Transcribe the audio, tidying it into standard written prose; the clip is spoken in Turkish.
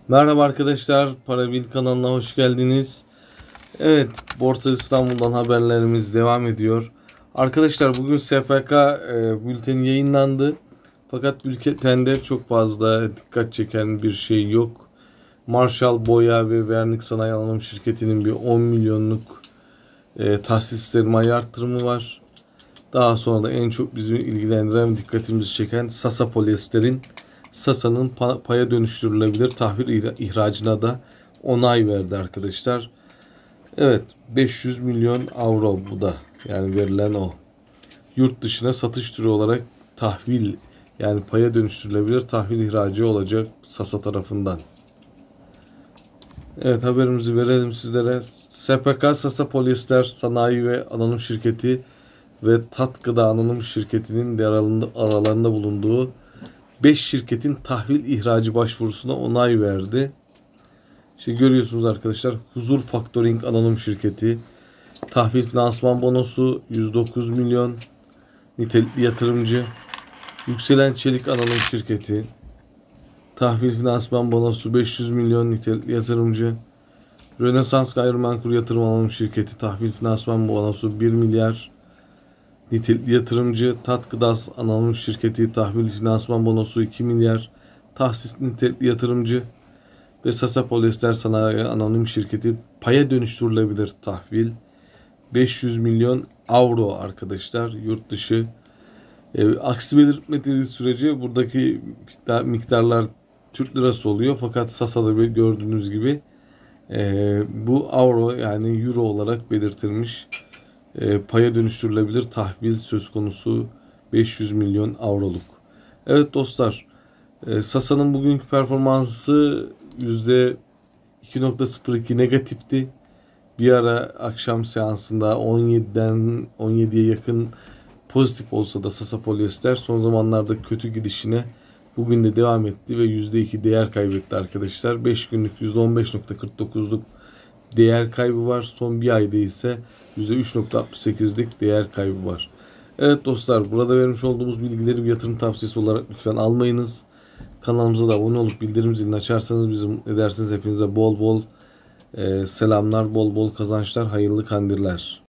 Merhaba arkadaşlar, Parabil kanalına hoş geldiniz. Evet, Borsa İstanbul'dan haberlerimiz devam ediyor. Arkadaşlar bugün SPK bülteni yayınlandı. Fakat bültende çok fazla dikkat çeken bir şey yok. Marshall Boya ve Vernik Sanayi Anonim Şirketi'nin bir 10 milyonluk tahsis sermaye artırımı var. Daha sonra da en çok bizi ilgilendiren, dikkatimizi çeken Sasa Polyester'in Sasa'nın paya dönüştürülebilir tahvil ihracına da onay verdi arkadaşlar. Evet, 500 milyon avro bu da, yani verilen o. Yurt dışına satış türü olarak tahvil, yani paya dönüştürülebilir tahvil ihracı olacak Sasa tarafından. Evet, haberimizi verelim sizlere. SPK Sasa Polyester Sanayi ve Anonim Şirketi ve Tat Gıda Anonim Şirketi'nin de aralarında bulunduğu 5 şirketin tahvil ihracı başvurusuna onay verdi. İşte görüyorsunuz arkadaşlar, Huzur Factoring Anonim Şirketi, tahvil finansman bonosu 109 milyon, nitelikli yatırımcı. Yükselen Çelik Anonim Şirketi, tahvil finansman bonosu 500 milyon, nitelikli yatırımcı. Rönesans Gayrimenkul Yatırım Anonim Şirketi, tahvil finansman bonosu 1 milyar, nitelikli yatırımcı. Tat Gıda Anonim Şirketi, tahvil finansman bonosu 2 milyar, tahsis nitelikli yatırımcı. Ve Sasa Polyester Sanayi Anonim Şirketi, paya dönüştürülebilir tahvil 500 milyon avro arkadaşlar, yurt dışı. Aksi belirtmediği sürece buradaki miktarlar Türk lirası oluyor. Fakat Sasa'da bir gördüğünüz gibi bu avro, yani euro olarak belirtilmiş. Paya dönüştürülebilir tahvil söz konusu, 500 milyon avroluk. Evet dostlar, Sasa'nın bugünkü performansı %2.02 negatifti. Bir ara akşam seansında 17'ye yakın pozitif olsa da Sasa Polyester son zamanlarda kötü gidişine bugün de devam etti ve %2 değer kaybetti arkadaşlar. 5 günlük %15.49'luk değer kaybı var. Son bir ayda ise %3.68'lik değer kaybı var. Evet dostlar, burada vermiş olduğumuz bilgileri bir yatırım tavsiyesi olarak lütfen almayınız. Kanalımıza da abone olup bildirim zilini açarsanız bizim edersiniz. Hepinize bol bol selamlar, bol bol kazançlar, hayırlı kandiller.